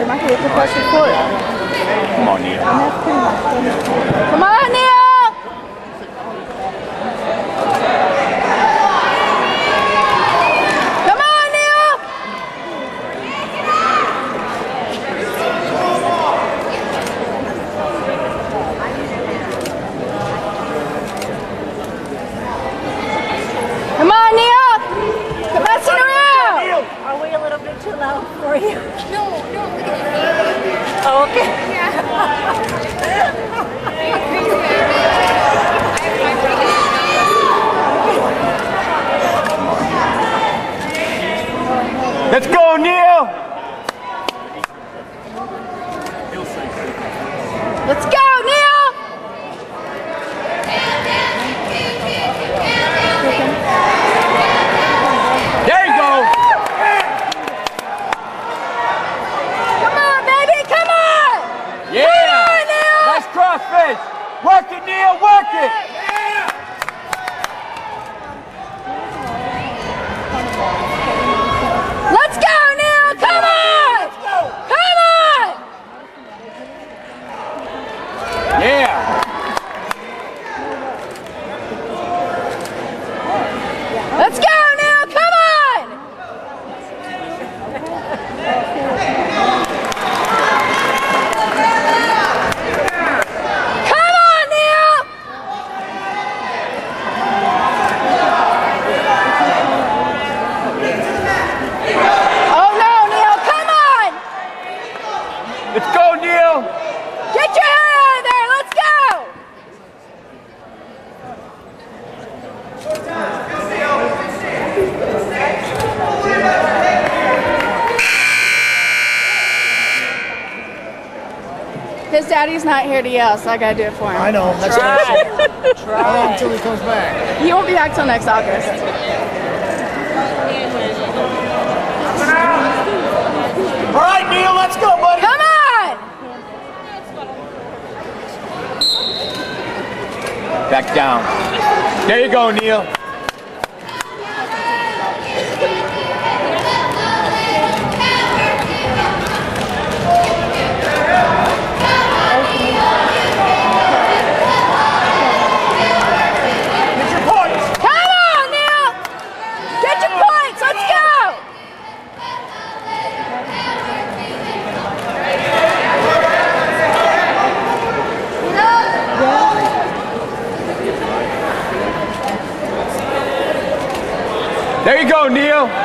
you might have to press record. Come on, Neil. Come on, Neil! Come on, Neil! Come on, Neil! Quit messing around! Are we a little bit too loud for you? No, look at this. Oh, okay. Yeah. Let's go, Neil! Let's go, Neil! There you go! Come on, baby, come on! Yeah! Come on, Neil! Nice crossface! Work it, Neil, work it! Let's go, Neil! Come on! Come on! Yeah! Let's go, Neil! Come on! Come on, Neil! Oh no, Neil! Come on! Let's go, Neil! Get your hair out of there! Let's go! His daddy's not here to yell, so I gotta do it for him. I know. That's Try until he comes back. He won't be back till next August. All right, Neil, let's go, buddy. Come on! Back down. There you go, Neil. Get your points. Come on, Neil! Get your points! Let's go! There you go, Neil.